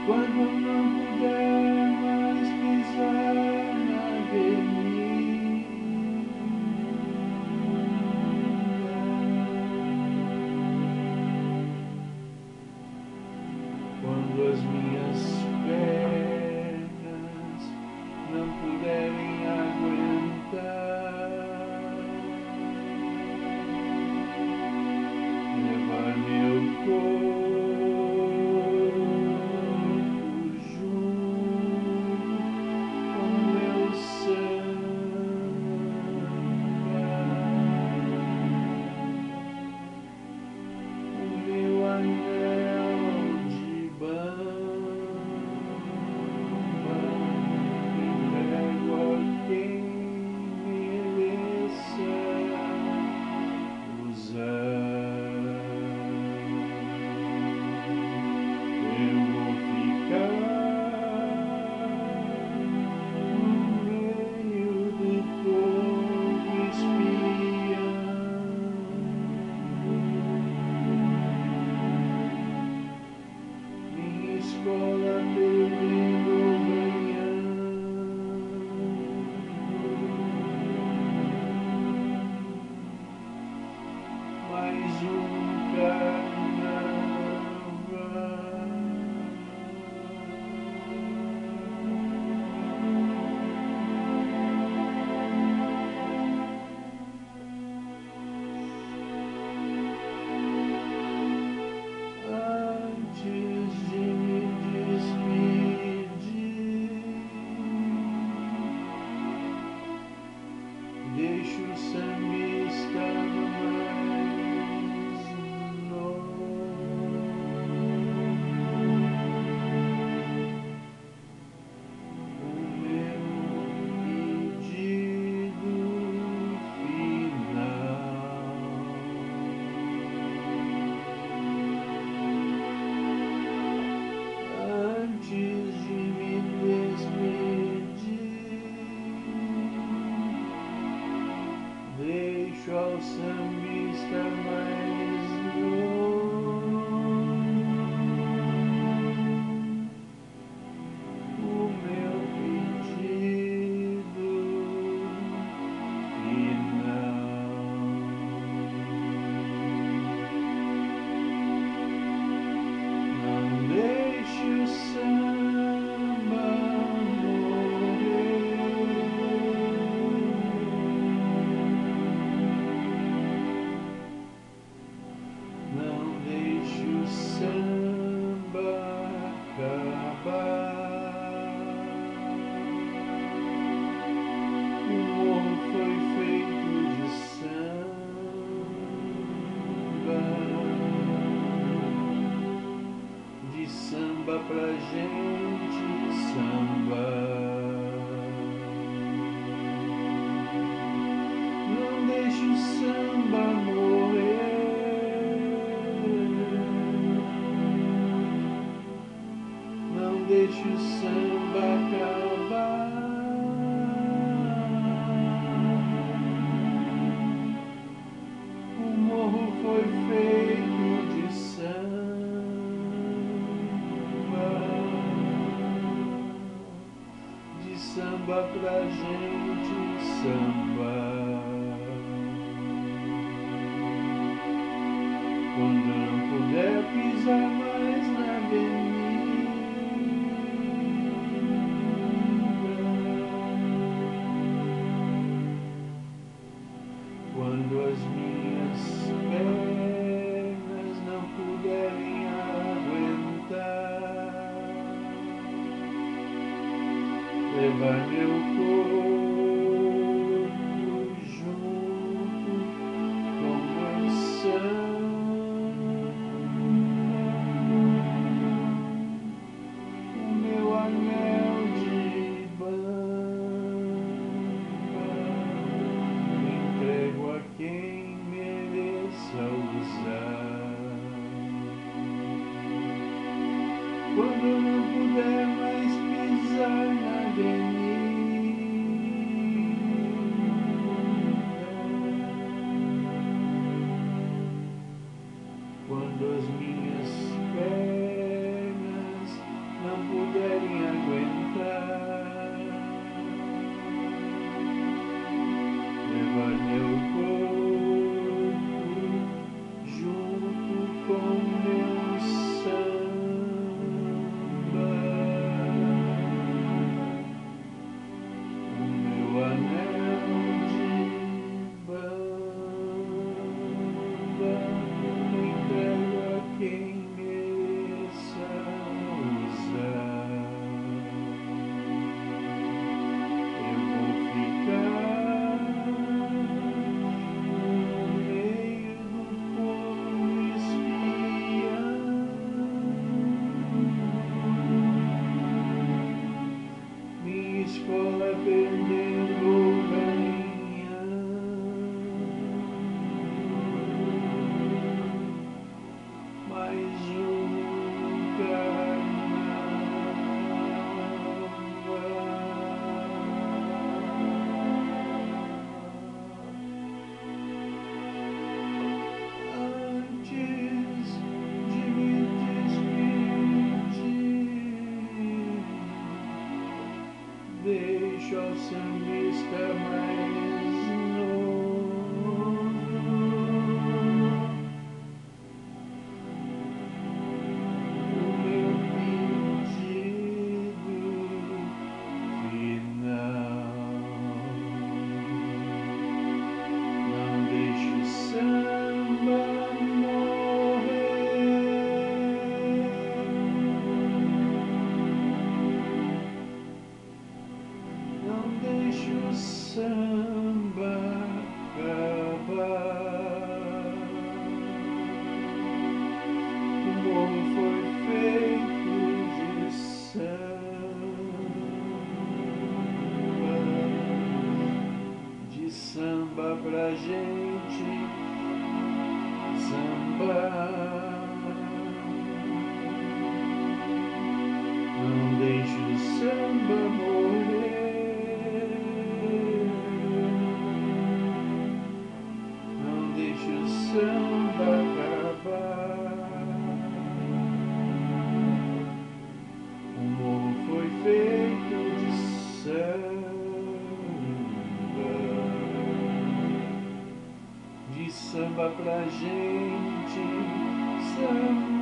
quando não puder mais pisar na avenida, quando as minhas pernas não puderem aguentar, levar meu corpo junto com meu samba, o meu anel de bamba, entrego a quem mereça usar. Eu vou ficar no meio do povo espiando minha escola perdendo ou ganhando, mais carnaval. Antes de me despedir, deixo o sambista mais novo, o meu pedido final. Antes de me despedir, deixo ao sambista mais novo o meu pedido final. Não deixe o samba morrer. Não deixe o samba acabar. O morro foi feito de samba pra gente sambar. Não deixe o samba morrer. Não deixe o samba acabar. O morro foi feito de samba pra gente sambar. Quando não puder pisar mais na avenida, quando as minhas pernas não puderem aguentar, levar meu corpo junto com meu sangue, o meu anel de bamba, entrego a quem mereça usar. Quando não puder mais pisar na avenida, não puderem aguentar, levar meu corpo junto com meu samba, o meu anel de bamba, entrego a quem mereça usar. Eu vou ficar no meio do povo espiando minha escola perdendo mais antes de me despedir, deixo ao sambista mais novo o meu pedido final. Não deixe o samba morrer, não deixe o samba acabar. O morro foi feito de samba pra gente sambar. Não deixe o samba morrer, não deixe o samba acabar. O morro foi feito de samba pra gente sambar.